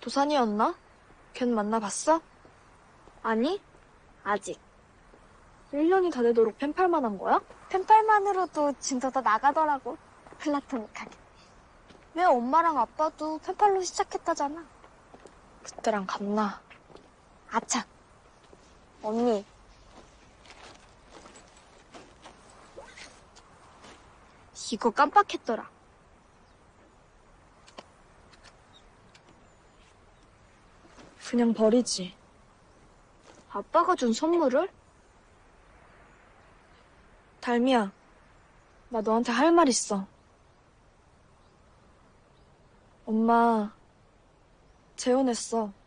도산이었나? 걘 만나봤어? 아니, 아직. 1년이 다 되도록 펜팔만 한 거야? 펜팔만으로도 진도가 나가더라고. 플라토닉하게. 왜 엄마랑 아빠도 펜팔로 시작했다잖아. 그때랑 같나? 아차. 언니. 이거 깜빡했더라. 그냥 버리지. 아빠가 준 선물을? 달미야, 나 너한테 할 말 있어. 엄마 재혼했어.